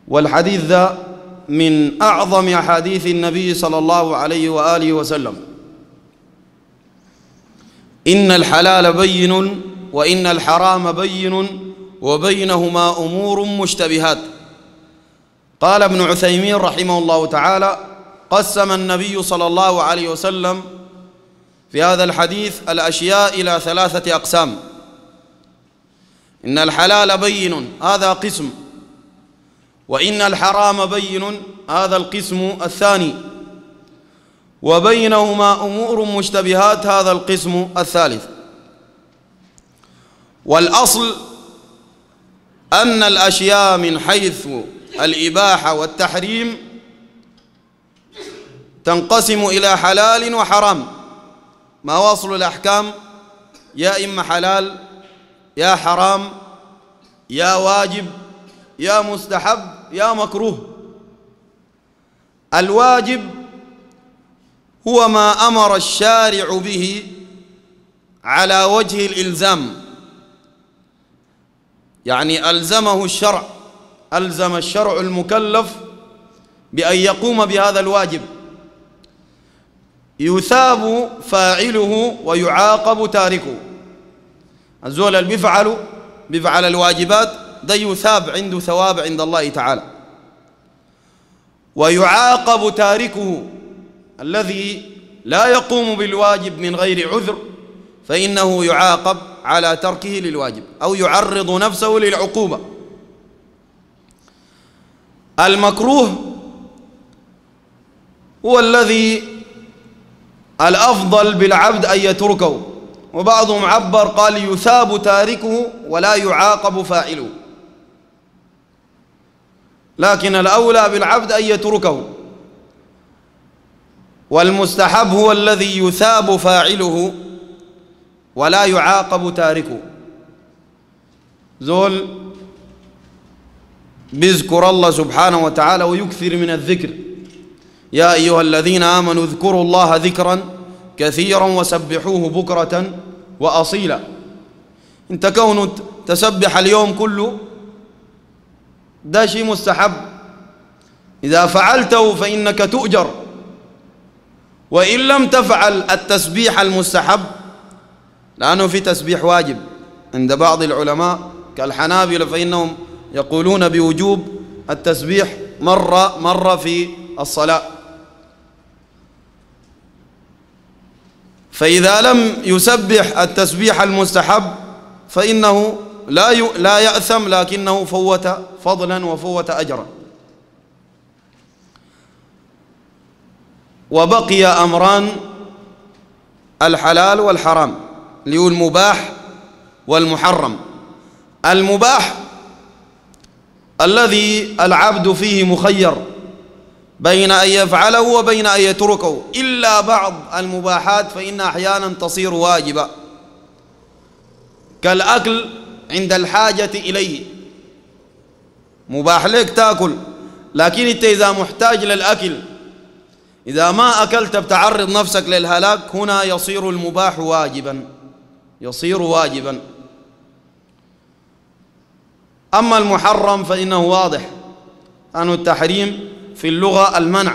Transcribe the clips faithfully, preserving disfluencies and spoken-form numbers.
والحديث ذا من أعظم أحاديث النبي صلى الله عليه وآله وسلم. إن الحلال بين وإن الحرام بين وبينهما أمور مشتبهات. قال ابن عثيمين رحمه الله تعالى: قسم النبي صلى الله عليه وسلم في هذا الحديث الأشياء إلى ثلاثة أقسام. إن الحلال بين هذا قسم، وإن الحرام بين هذا القسم الثاني، وبينهما أمور مشتبهات هذا القسم الثالث. والأصل أن الأشياء من حيث الإباحة والتحريم تنقسم إلى حلال وحرام. ما وصل الأحكام يا إما حلال يا حرام يا واجب يا مستحب يا مكروه. الواجب هو ما أمر الشارع به على وجه الإلزام، يعني ألزمه الشرع، ألزم الشرع المكلف بأن يقوم بهذا الواجب، يثاب فاعله ويعاقب تاركه. الزول اللي بيفعل بيفعل الواجبات ده يثاب، عنده ثواب عند الله تعالى، ويعاقب تاركه الذي لا يقوم بالواجب من غير عذر، فإنه يعاقب على تركه للواجب أو يعرض نفسه للعقوبة. المكروه هو الذي الأفضل بالعبد أن يتركه، وبعضهم عبر قال يثاب تاركه ولا يعاقب فاعله، لكن الأولى بالعبد أن يتركه. والمستحب هو الذي يثاب فاعله ولا يعاقب تاركه. زول بيذكر الله سبحانه وتعالى ويكثر من الذكر: يا أيها الذين آمنوا اذكروا الله ذكرا كثيرا وسبحوه بكرة وأصيلا. انت كونه تسبح اليوم كله ده شيء مستحب، إذا فعلته فإنك تؤجر، وإن لم تفعل التسبيح المستحب، لأنه في تسبيح واجب عند بعض العلماء كالحنابلة، فإنهم يقولون بوجوب التسبيح مرة مرة في الصلاة. فإذا لم يسبح التسبيح المستحب فإنه لا لا يأثم، لكنه فوت فضلا وفوت أجرا. وبقي أمران: الحلال والحرام، اللي هو المباح والمحرم. المباح الذي العبد فيه مخير بين أن يفعله وبين أن يتركه، إلا بعض المباحات فإن أحيانا تصير واجبة، كالأكل عند الحاجة إليه. مباح لك تأكل، لكن أنت إذا محتاج للأكل، إذا ما أكلت بتعرض نفسك للهلاك، هنا يصير المباح واجبا، يصير واجبا. أما المحرم فإنه واضح أن التحريم في اللغة المنع،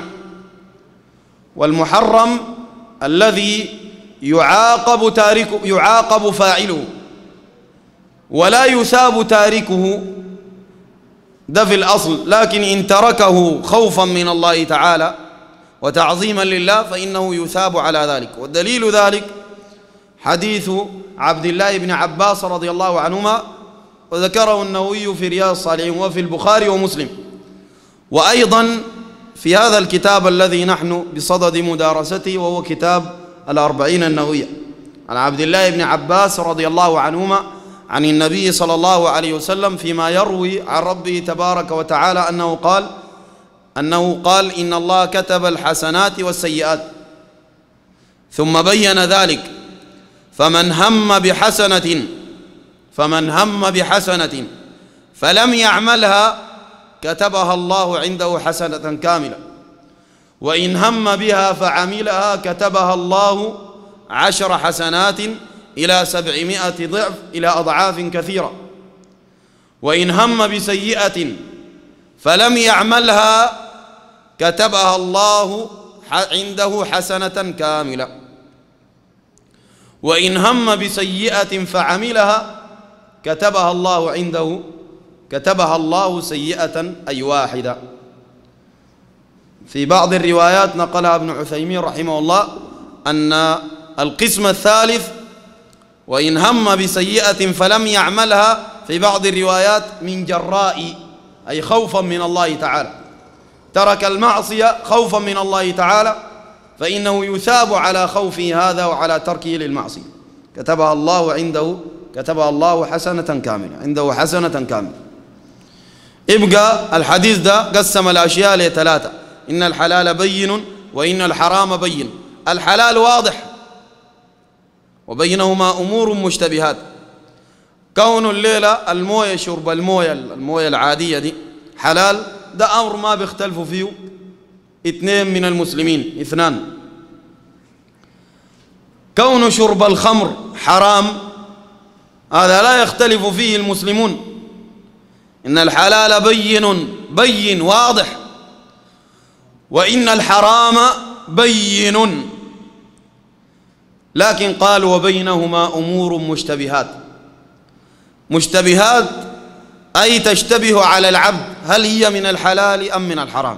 والمحرم الذي يعاقب تاركه، يعاقب فاعله ولا يثاب تاركه، ده في الأصل. لكن إن تركه خوفا من الله تعالى وتعظيما لله فإنه يثاب على ذلك. والدليل ذلك حديث عبد الله بن عباس رضي الله عنهما، وذكره النووي في رياض الصالحين وفي البخاري ومسلم، وأيضا في هذا الكتاب الذي نحن بصدد مدارسته، وهو كتاب الأربعين النووية، عن عبد الله بن عباس رضي الله عنهما عن النبي صلى الله عليه وسلم فيما يروي عن ربه تبارك وتعالى أنه قال أنه قال إن الله كتب الحسنات والسيئات، ثم بين ذلك: فمن هم بحسنة فمن هم بحسنة فلم يعملها كتبها الله عنده حسنة كاملة، وإن هم بها فعملها كتبها الله عشر حسنات إلى سبعمائة ضعف إلى أضعاف كثيرة، وإن هم بسيئة فلم يعملها كتبها الله عنده حسنة كاملة، وإن هم بسيئة فعملها كتبها الله عنده كتبها الله سيئة أي واحدة. في بعض الروايات نقلها ابن عثيمين رحمه الله أن القسم الثالث وإن هم بسيئة فلم يعملها في بعض الروايات من جراء، أي خوفا من الله تعالى، ترك المعصية خوفا من الله تعالى فإنه يثاب على خوفه هذا وعلى تركه للمعصية. كتبها الله عنده كتبها الله حسنة كاملة، عنده حسنة كاملة. يبقى الحديث ده قسم الأشياء لثلاثة: إن الحلال بين وإن الحرام بين. الحلال واضح وبينهما أمور مشتبهات. كون الليلة الموية شرب الموية الموية العادية دي حلال، ده أمر ما بيختلفوا فيه اثنين من المسلمين، اثنان. كون شرب الخمر حرام هذا لا يختلف فيه المسلمون. إن الحلال بين بين واضح، وإن الحرام بين، لكن قال وبينهما أمور مشتبهات. مشتبهات أي تشتبه على العبد، هل هي من الحلال أم من الحرام.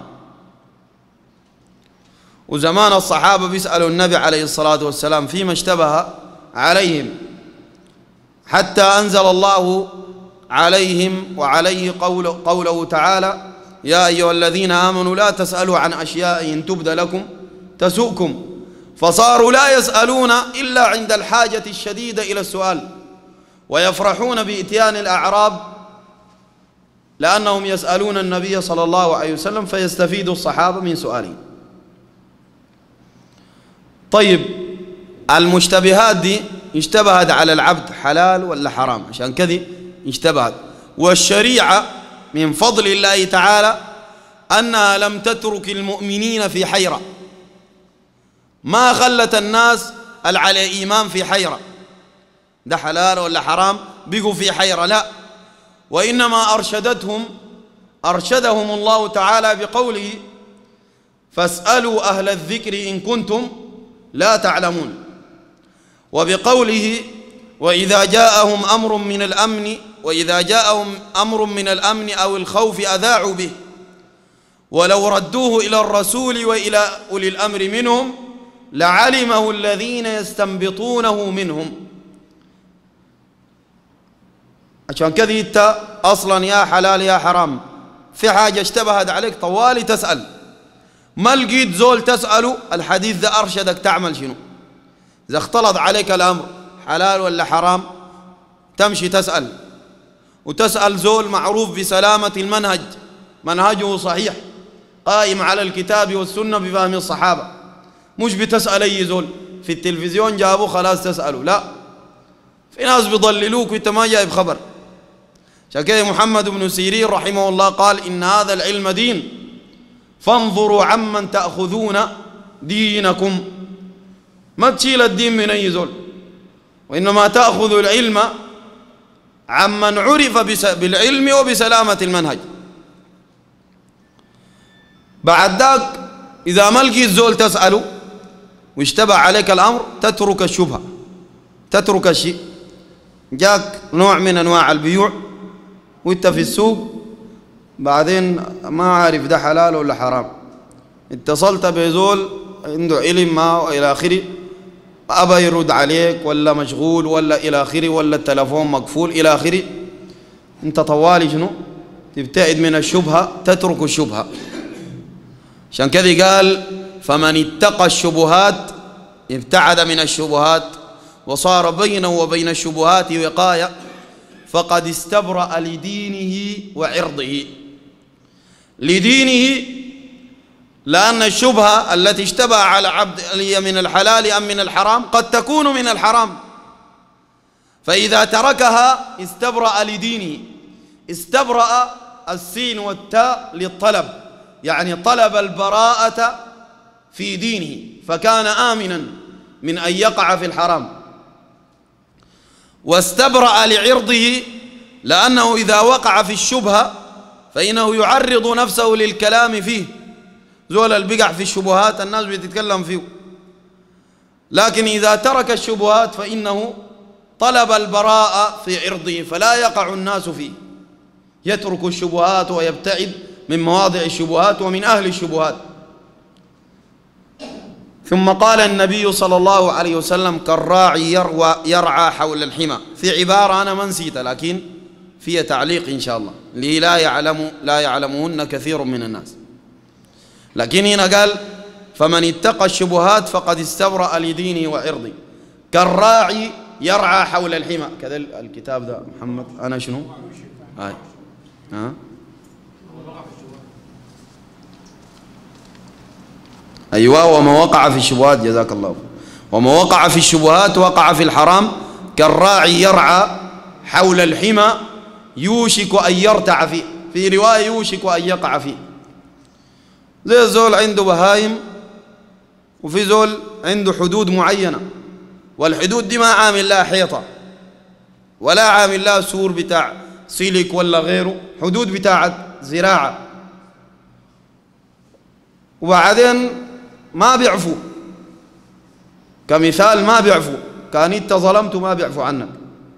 وزمان الصحابة بيسألوا النبي عليه الصلاة والسلام فيما اشتبه عليهم، حتى أنزل الله عليهم وعليه قول قوله تعالى: يا أيها الذين آمنوا لا تسألوا عن أشياء إن تبد لكم تسؤكم. فصاروا لا يسألون إلا عند الحاجة الشديدة إلى السؤال، ويفرحون بإتيان الأعراب لأنهم يسألون النبي صلى الله عليه وسلم فيستفيد الصحابة من سؤاله. طيب المشتبهات دي اشتبهت على العبد حلال ولا حرام؟ عشان كذا اشتبهت. والشريعة من فضل الله تعالى أنها لم تترك المؤمنين في حيرة، ما خلت الناس على إيمان في حيرة، ده حلال ولا حرام بقوا في حيرة، لا، وإنما أرشدتهم أرشدهم الله تعالى بقوله: فاسألوا أهل الذكر إن كنتم لا تعلمون، وبقوله: وإذا جاءهم أمر من الأمن وإذا جاءهم أمر من الأمن أو الخوف أذاعوا به ولو ردوه إلى الرسول وإلى أولي الأمر منهم لعلمه الذين يستنبطونه منهم. عشان كذا أنت أصلا يا حلال يا حرام في حاجة اشتبهت عليك طوالي تسأل، ما لقيت زول تسأله الحديث ذا أرشدك تعمل شنو. إذا اختلط عليك الأمر حلال ولا حرام تمشي تسأل، وتسأل زول معروف بسلامة المنهج، منهجه صحيح قائم على الكتاب والسنة بفهم الصحابة، مش بتسأل أي زول في التلفزيون جابوه خلاص تسأله، لا، في ناس بيضللوك وانت ما جايب خبر. عشان كده محمد بن سيرين رحمه الله قال: إن هذا العلم دين فانظروا عمن تأخذون دينكم. ما تشيل الدين من أي زول، وإنما تأخذ العلم عمن عرف بالعلم وبسلامة المنهج. بعد ذاك إذا ما لقيت زول تسأله واشتبه عليك الأمر تترك الشبهة، تترك الشيء. جاك نوع من أنواع البيوع وانت في السوق بعدين ما عارف ده حلال ولا حرام، اتصلت بزول عنده علم ما وإلى آخره، أبا يرد عليك ولا مشغول ولا إلى آخره ولا التلفون مقفول إلى آخره، انت طوالي شنو تبتعد من الشبهة، تترك الشبهة. عشان كذا قال: فمن اتقى الشبهات ابتعد من الشبهات وصار بينه وبين الشبهات وقاية فقد استبرأ لدينه وعرضه. لدينه لأن الشبهة التي اشتبه على عبد هي من الحلال أم من الحرام قد تكون من الحرام، فإذا تركها استبرأ لدينه. استبرأ السين والتاء للطلب، يعني طلب البراءة في دينه فكان آمنا من أن يقع في الحرام. واستبرأ لعرضه لأنه إذا وقع في الشبهة فإنه يعرض نفسه للكلام فيه. زول البقع في الشبهات الناس بتتكلم فيه، لكن إذا ترك الشبهات فإنه طلب البراءة في عرضه فلا يقع الناس فيه، يترك الشبهات ويبتعد من مواضع الشبهات ومن أهل الشبهات. ثم قال النبي صلى الله عليه وسلم: كالراعي يروى يرعى حول الحمى. في عبارة أنا ما نسيتها لكن فيها تعليق إن شاء الله، اللي لا يعلم لا يعلمهن كثير من الناس، لكن هنا قال: فمن اتقى الشبهات فقد استبرأ لدينه وعرضه. كالراعي يرعى حول الحمى. كذا الكتاب ده محمد أنا شنو؟ هاي ها أيوة. وما وقع في الشبهات، جزاك الله، وما وقع في الشبهات وقع في الحرام. كالراعي يرعى حول الحمى يوشك أن يرتع فيه، في رواية يوشك أن يقع فيه. زي الزول عنده بهايم وفي زول عنده حدود معينة، والحدود دي ما عامل لها حيطة ولا عامل لها سور بتاع سيليك ولا غيره، حدود بتاعت زراعة، وبعدين ما بيعفوا. كمثال ما بيعفوا، كان انت ظلمت ما بيعفوا عنك.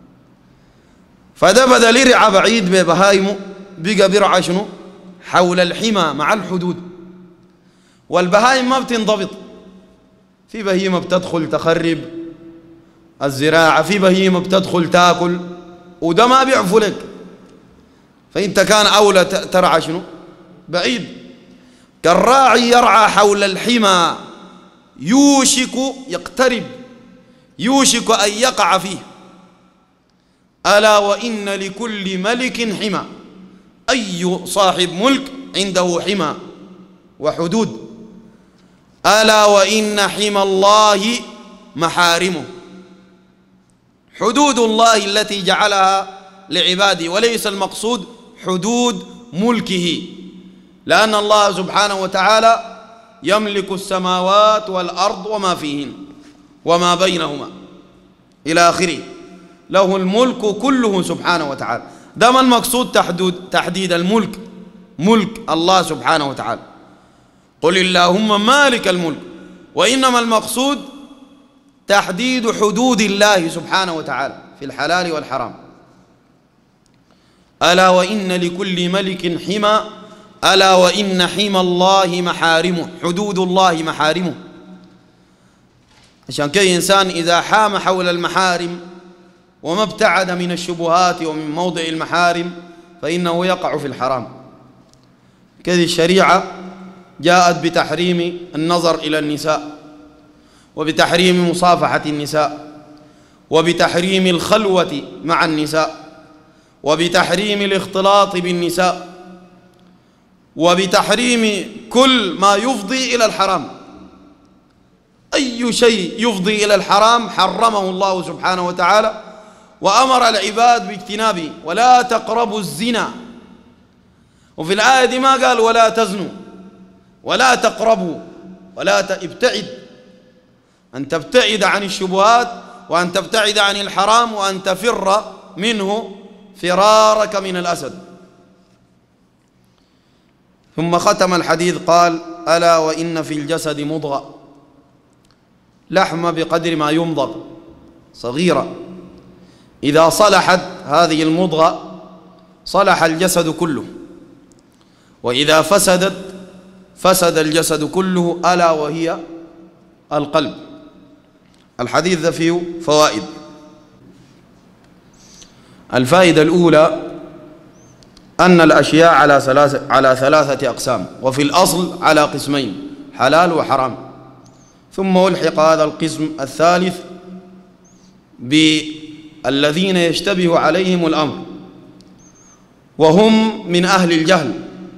فده بدل يرعى بعيد ببهايمه بقى بيرعى شنو؟ حول الحمى مع الحدود. والبهايم ما بتنضبط، في بهيمة بتدخل تخرب الزراعة، في بهيمة بتدخل تاكل، وده ما بيعفوا لك، فانت كان أولى ترعى شنو؟ بعيد. كالراعي يرعى حول الحمى يوشك يقترب، يوشك أن يقع فيه. ألا وإن لكل ملك حمى، أي صاحب ملك عنده حمى وحدود. ألا وإن حمى الله محارمه، حدود الله التي جعلها لعباده، وليس المقصود حدود ملكه، لأن الله سبحانه وتعالى يملك السماوات والأرض وما فيهن وما بينهما إلى آخره، له الملك كله سبحانه وتعالى. ده ما المقصود تحديد تحديد الملك، ملك الله سبحانه وتعالى. قل اللهم مالك الملك، وإنما المقصود تحديد حدود الله سبحانه وتعالى في الحلال والحرام. ألا وإن لكل ملك حمى، ألا وإن حمى الله محارمه، حدود الله محارمه. عشان كده إنسان إذا حام حول المحارم وما ابتعد من الشبهات ومن موضع المحارم فإنه يقع في الحرام. كذا الشريعة جاءت بتحريم النظر إلى النساء، وبتحريم مصافحة النساء، وبتحريم الخلوة مع النساء، وبتحريم الاختلاط بالنساء، وبتحريم كل ما يفضي إلى الحرام. أي شيء يفضي إلى الحرام حرمه الله سبحانه وتعالى، وأمر العباد باجتنابه. ولا تقربوا الزنا، وفي الآية دي ما قال ولا تزنوا، ولا تقربوا، ولا ابتعد، أن تبتعد عن الشبهات، وأن تبتعد عن الحرام، وأن تفر منه فرارك من الأسد. ثم ختم الحديث قال: ألا وإن في الجسد مضغة، لحمة بقدر ما يمضغ صغيرة، إذا صلحت هذه المضغة صلح الجسد كله، وإذا فسدت فسد الجسد كله، ألا وهي القلب. الحديث ذا فيه فوائد. الفائدة الأولى أن الأشياء على ثلاثة على ثلاثة أقسام، وفي الأصل على قسمين: حلال وحرام. ثم ألحق هذا القسم الثالث بالذين يشتبه عليهم الأمر، وهم من أهل الجهل.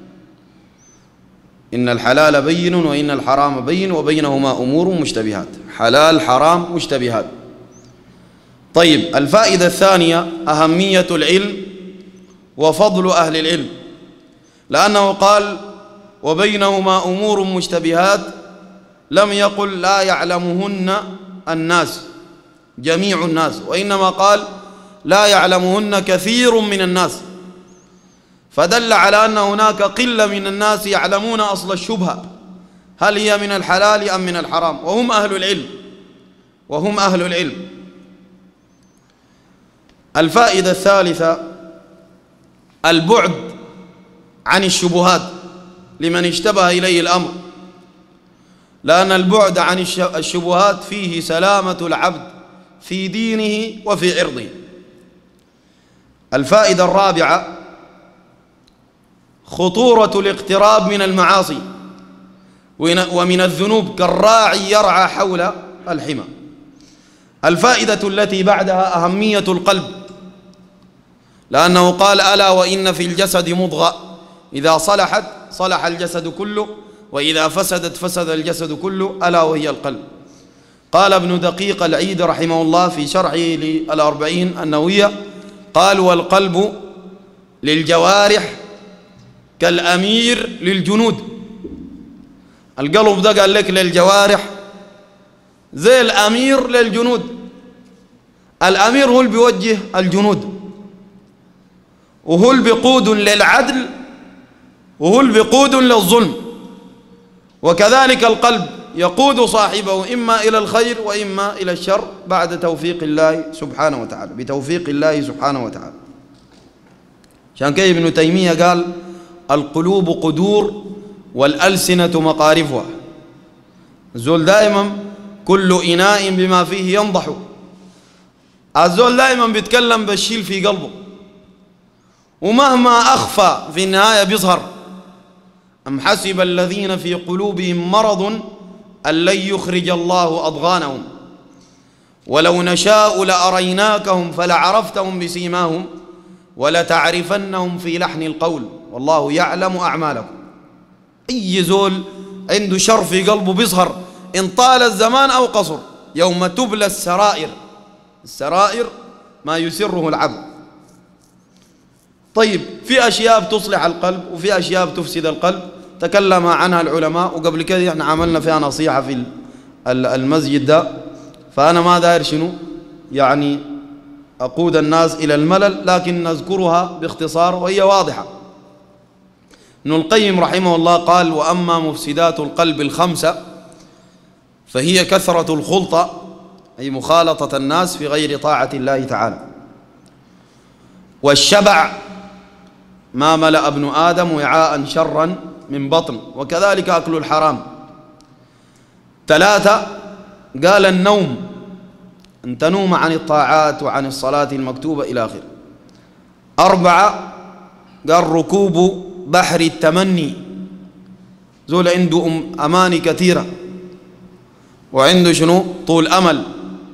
إن الحلال بين وإن الحرام بين وبينهما أمور مشتبهات. حلال حرام مشتبهات. طيب، الفائدة الثانية أهمية العلم وفضل أهل العلم، لأنه قال وبينهما أمور مشتبهات، لم يقل لا يعلمهن الناس جميع الناس، وإنما قال لا يعلمهن كثير من الناس. فدل على أن هناك قلة من الناس يعلمون أصل الشبهة، هل هي من الحلال أم من الحرام، وهم أهل العلم وهم أهل العلم. الفائدة الثالثة البعد عن الشبهات لمن اشتبه إليه الأمر، لأن البعد عن الشبهات فيه سلامة العبد في دينه وفي عرضه. الفائدة الرابعة خطورة الاقتراب من المعاصي ومن الذنوب كالراعي يرعى حول الحمى. الفائدة التي بعدها أهمية القلب، لأنه قال ألا وإن في الجسد مضغة إذا صلحت صلح الجسد كله وإذا فسدت فسد الجسد كله ألا وهي القلب. قال ابن دقيق العيد رحمه الله في شرحه للأربعين النووية قال والقلب للجوارح كالأمير للجنود. القلب ده قال لك للجوارح زي الأمير للجنود. الأمير هو اللي بيوجه الجنود، وهو اللي بيقود للعدل، وهو اللي بيقود للظلم. وكذلك القلب يقود صاحبه إما إلى الخير وإما إلى الشر بعد توفيق الله سبحانه وتعالى، بتوفيق الله سبحانه وتعالى. عشان كده ابن تيمية قال القلوب قدور والألسنة مقارفها. الزول دائما كل إناء بما فيه ينضح. الزول دائما بيتكلم بالشيل في قلبه، ومهما أخفى في النهاية بيظهر. أم حسب الذين في قلوبهم مرض أن لن يخرج الله أضغانهم ولو نشاء لأريناكهم فلعرفتهم بسيماهم ولتعرفنهم في لحن القول والله يعلم أعمالكم. أي زول عنده شر في قلبه بيظهر إن طال الزمان أو قصر، يوم تبلى السرائر. السرائر ما يسره العبد. طيب، في أشياء بتصلح القلب وفي أشياء بتفسد القلب تكلم عنها العلماء، وقبل كده احنا عملنا فيها نصيحة في المسجد ده، فأنا ما داير شنو يعني أقود الناس إلى الملل، لكن نذكرها باختصار وهي واضحة. ابن القيم رحمه الله قال وأما مفسدات القلب الخمسة فهي كثرة الخلطة، أي مخالطة الناس في غير طاعة الله تعالى، والشبع ما ملأ ابن آدم وعاء شرا من بطن، وكذلك أكل الحرام. ثلاثة قال النوم، أن تنوم عن الطاعات وعن الصلاة المكتوبة إلى آخره. أربعة قال ركوب بحر التمني، زول عنده أماني كثيرة وعنده شنو طول أمل.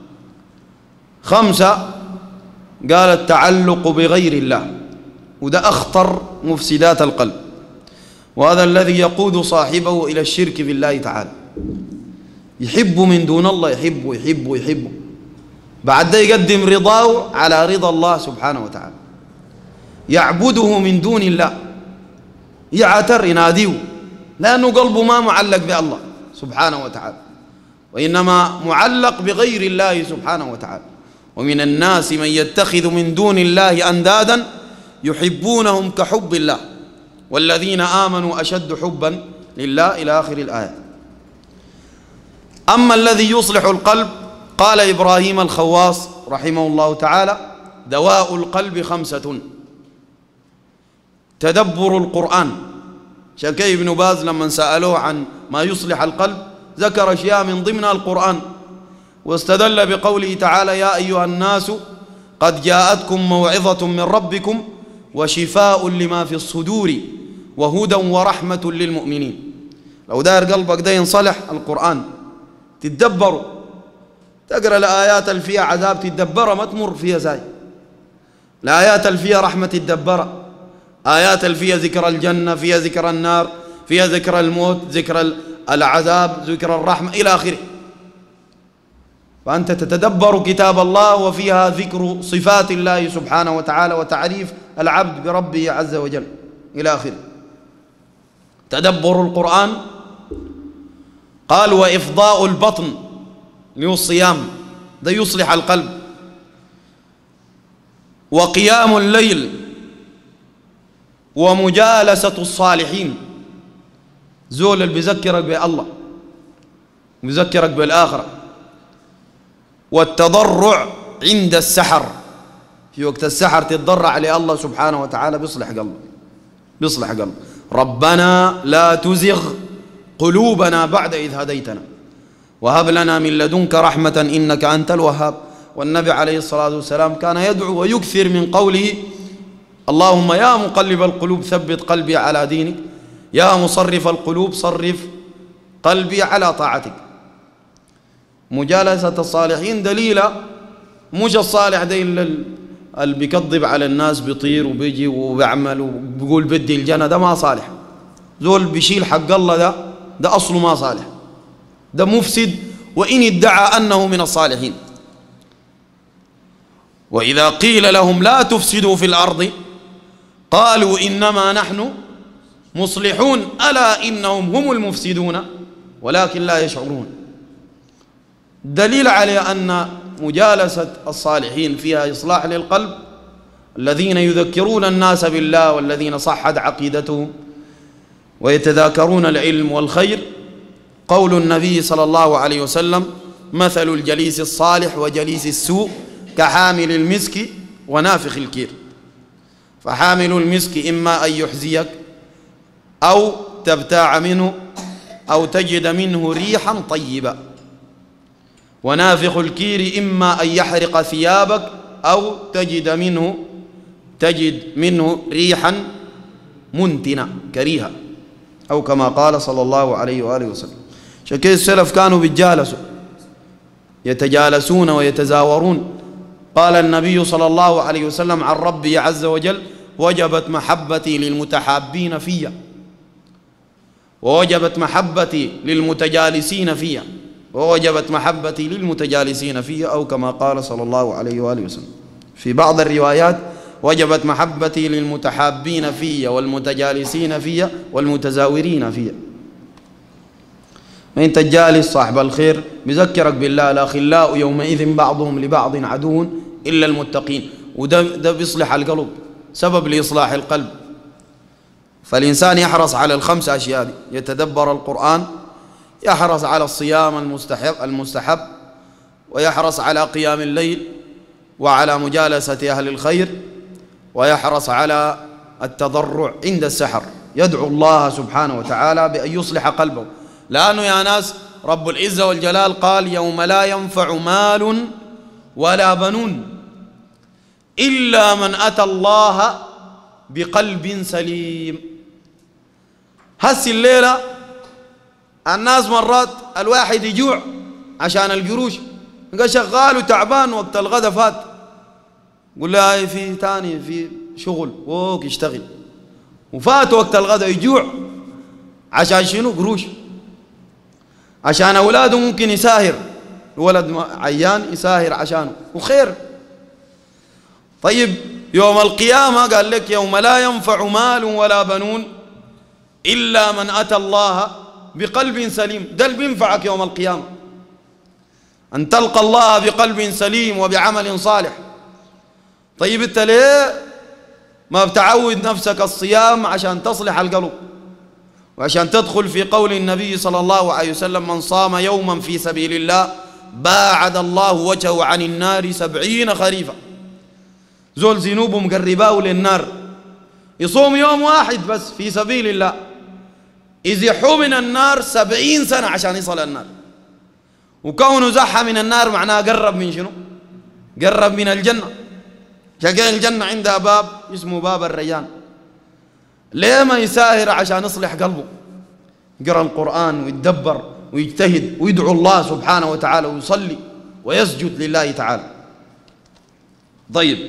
خمسة قال التعلق بغير الله، وده أخطر مفسدات القلب، وهذا الذي يقود صاحبه إلى الشرك بالله تعالى. يحب من دون الله، يحبه يحبه يحبه بعد ده يقدم رضاه على رضا الله سبحانه وتعالى. يعبده من دون الله، يعتر يناديه، لأنه قلبه ما معلق بالله سبحانه وتعالى، وإنما معلق بغير الله سبحانه وتعالى. ومن الناس من يتخذ من دون الله أندادا يحبونهم كحب الله والذين آمنوا أشد حبا لله إلى آخر الآية. أما الذي يصلح القلب قال إبراهيم الخواص رحمه الله تعالى دواء القلب خمسة: تدبر القرآن. شكي ابن باز لما سألوه عن ما يصلح القلب ذكر أشياء من ضمنها القرآن، واستدل بقوله تعالى يا أيها الناس قد جاءتكم موعظة من ربكم وشفاء لما في الصدور وهدى ورحمة للمؤمنين. لو داير قلبك ده ينصلح القرآن تتدبره، تقرأ الآيات اللي فيها عذاب تتدبرها، ما تمر فيها زي الآيات اللي فيها رحمة تتدبرها، آيات اللي فيها ذكر الجنة، فيها ذكر النار، فيها ذكر الموت، ذكر العذاب، ذكر الرحمة إلى آخره. فأنت تتدبر كتاب الله وفيها ذكر صفات الله سبحانه وتعالى وتعريف العبد بربه عز وجل إلى آخره. تدبر القرآن. قال وإفضاء البطن اللي هو الصيام، ده يصلح القلب. وقيام الليل ومجالسة الصالحين، زول اللي بيذكرك بالله بيذكرك بالآخرة. والتضرع عند السحر، في وقت السحر تتضرع لله سبحانه وتعالى بيصلح قلبه بيصلح قلبه. ربنا لا تزغ قلوبنا بعد إذ هديتنا وهب لنا من لدنك رحمة إنك أنت الوهاب. والنبي عليه الصلاة والسلام كان يدعو ويكثر من قوله اللهم يا مقلب القلوب ثبت قلبي على دينك، يا مصرف القلوب صرف قلبي على طاعتك. مجالسة الصالحين دليلة، مش الصالح ده إلا اللي بيكذب على الناس بيطير وبيجي وبيعمل وبيقول بدي الجنة، ده ما صالح. زول بيشيل حق الله ده ده أصله ما صالح، ده مفسد وإن ادعى أنه من الصالحين. وإذا قيل لهم لا تفسدوا في الأرض قالوا إنما نحن مصلحون ألا إنهم هم المفسدون ولكن لا يشعرون. دليل على أن مجالسة الصالحين فيها إصلاح للقلب، الذين يذكرون الناس بالله والذين صحت عقيدتهم ويتذاكرون العلم والخير. قول النبي صلى الله عليه وسلم مثل الجليس الصالح وجليس السوء كحامل المسك ونافخ الكير. فحامل المسك إما أن يحزيك أو تبتاع منه أو تجد منه ريحا طيبة، ونافخ الكير إما أن يحرق ثيابك أو تجد منه تجد منه ريحا منتنة كريهة، أو كما قال صلى الله عليه وآله وسلم. شكل السلف كانوا بيتجالسوا يتجالسون ويتزاورون. قال النبي صلى الله عليه وسلم عن ربي عز وجل وجبت محبتي للمتحابين فيا ووجبت محبتي للمتجالسين فيا ووجبت محبتي للمتجالسين فيا، أو كما قال صلى الله عليه وآله وسلم. في بعض الروايات وجبت محبتي للمتحابين فيا والمتجالسين فيا والمتزاورين فيا. أنت جالس صاحب الخير بذكرك بالله، الأخلاء يومئذ بعضهم لبعض عدو إلا المتقين. وده ده بيصلح القلب، سبب لإصلاح القلب. فالإنسان يحرص على الخمس أشياء دي، يتدبر القرآن، يحرص على الصيام المستحب المستحب ويحرص على قيام الليل وعلى مجالسة أهل الخير، ويحرص على التضرع عند السحر، يدعو الله سبحانه وتعالى بأن يصلح قلبه. لأنه يا ناس رب العزة والجلال قال يوم لا ينفع مال ولا بنون إلا من أتى الله بقلب سليم. هسي الليلة الناس مرات الواحد يجوع عشان القروش، يبقى شغال وتعبان وقت الغدا فات، قول له هاي في تاني في شغل ووك يشتغل، وفات وقت الغدا يجوع عشان شنو؟ قروش. عشان أولاده ممكن يساهر، ولد عيان يساهر عشانه وخير. طيب يوم القيامة قال لك يوم لا ينفع مال ولا بنون إلا من أتى الله بقلب سليم. ده اللي بينفعك يوم القيامة، أن تلقى الله بقلب سليم وبعمل صالح. طيب أنت ليه ما بتعود نفسك الصيام عشان تصلح القلب وعشان تدخل في قول النبي صلى الله عليه وسلم من صام يوما في سبيل الله باعد الله وجهه عن النار سبعين خريفا. زول ذنوبه مقرباه للنار يصوم يوم واحد بس في سبيل الله يزحوا من النار سبعين سنة عشان يصل النار. وكونه زحى من النار معناه قرب من شنو؟ قرب من الجنة. شقي الجنة عندها باب اسمه باب الريان. ليه ما يساهر عشان يصلح قلبه؟ يقرأ القرآن ويتدبر ويجتهد ويدعو الله سبحانه وتعالى ويصلي ويسجد لله تعالى. طيب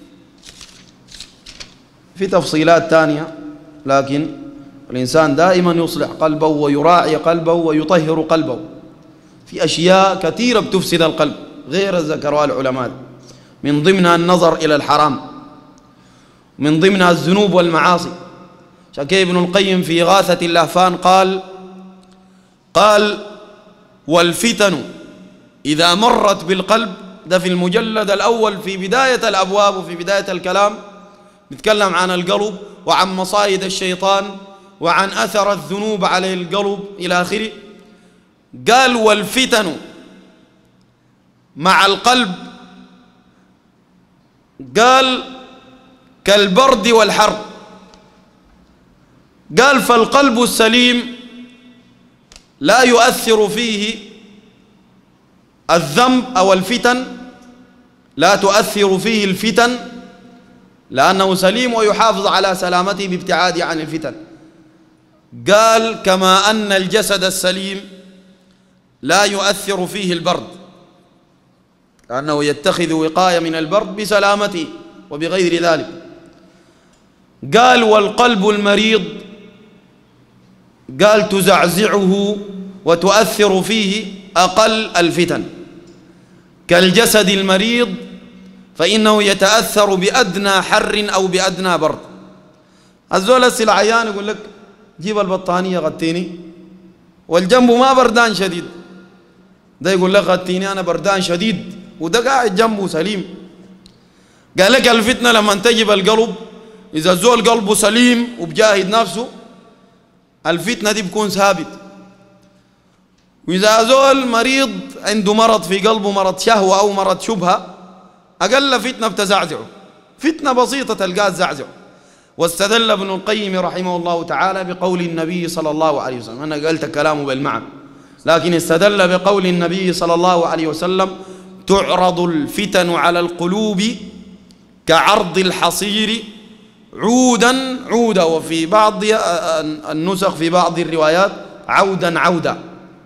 في تفصيلات ثانية، لكن الإنسان دائما يصلح قلبه ويراعي قلبه ويطهر قلبه. في أشياء كثيرة بتفسد القلب غير ذكرها العلماء، من ضمنها النظر إلى الحرام، من ضمنها الذنوب والمعاصي. شكي ابن القيم في إغاثة اللهفان قال قال والفتن إذا مرت بالقلب، ده في المجلد الأول في بداية الأبواب وفي بداية الكلام، نتكلم عن القلب وعن مصايد الشيطان وعن أثر الذنوب على القلب إلى آخره. قال والفتن مع القلب قال كالبرد والحر. قال فالقلب السليم لا يؤثر فيه الذنب أو الفتن، لا تؤثر فيه الفتن لأنه سليم ويحافظ على سلامته بابتعاده عن الفتن. قال كما أن الجسد السليم لا يؤثر فيه البرد لأنه يتخذ وقاية من البرد بسلامته وبغير ذلك. قال والقلب المريض قال تزعزعه وتؤثر فيه أقل الفتن، كالجسد المريض فإنه يتأثر بأدنى حر أو بأدنى برد. الزول السلعيان يقول لك جيب البطانية غطيني والجنب ما بردان شديد، ده يقول لك غطيني أنا بردان شديد وده قاعد جنبه سليم. قال لك الفتنة لما تجب القلب، إذا الزول قلبه سليم وبجاهد نفسه الفتنة دي بكون ثابت. وإذا زول مريض عنده مرض في قلبه، مرض شهوة أو مرض شبهة، أقل فتنة بتزعزعه، فتنة بسيطة تلقاه زعزعه. واستدل ابن القيم رحمه الله تعالى بقول النبي صلى الله عليه وسلم، أنا قلت كلامه بالمعنى لكن استدل بقول النبي صلى الله عليه وسلم تعرض الفتن على القلوب كعرض الحصير عودا عودا، وفي بعض النسخ في بعض الروايات عودا عودا.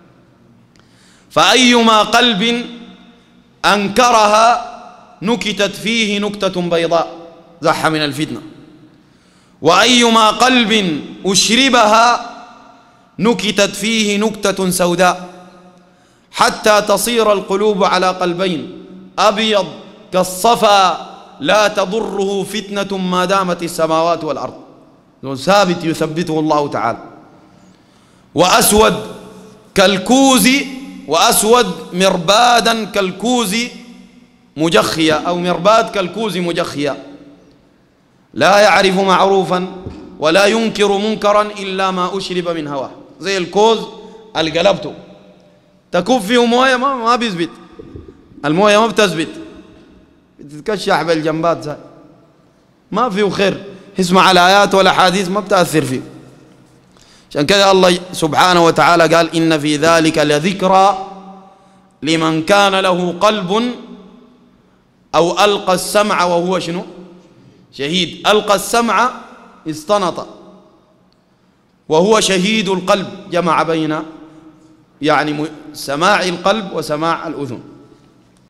فأيما قلب أنكرها نكتت فيه نكتة بيضاء زح من الفتنة، وأيما قلب أشربها نكتت فيه نكتة سوداء، حتى تصير القلوب على قلبين أبيض كالصفا لا تضره فتنة ما دامت السماوات والأرض، ثابت يثبته الله تعالى، وأسود كالكوز، وأسود مربادا كالكوز مجخية، أو مرباد كالكوز مجخية، لا يعرف معروفا ولا ينكر منكرا إلا ما أشرب من هواه، زي الكوز القلبته تكب فيه موية ما, ما بيثبت، الموية ما بتثبت، بتتكشح بالجنبات زي. ما فيه خير، اسمع الآيات والأحاديث ما بتأثر فيه. عشان كذا الله سبحانه وتعالى قال إن في ذلك لذكرى لمن كان له قلب أو ألقى السمع وهو شنو؟ شهيد. ألقى السمع استنط وهو شهيد القلب، جمع بين يعني سماع القلب وسماع الأذن.